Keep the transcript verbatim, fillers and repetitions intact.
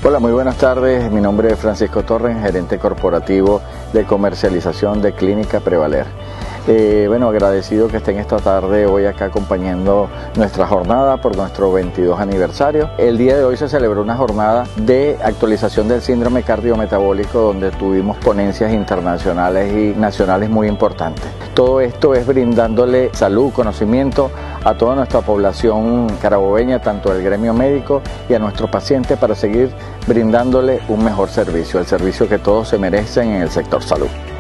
Hola, muy buenas tardes. Mi nombre es Francisco Torres, gerente corporativo de comercialización de Clínica Prevaler. Eh, bueno, agradecido que estén esta tarde hoy acá acompañando nuestra jornada por nuestro veintidós aniversario. El día de hoy se celebró una jornada de actualización del síndrome cardiometabólico donde tuvimos ponencias internacionales y nacionales muy importantes. Todo esto es brindándole salud, conocimiento a toda nuestra población carabobeña, tanto al gremio médico y a nuestros pacientes, para seguir brindándole un mejor servicio, el servicio que todos se merecen en el sector salud.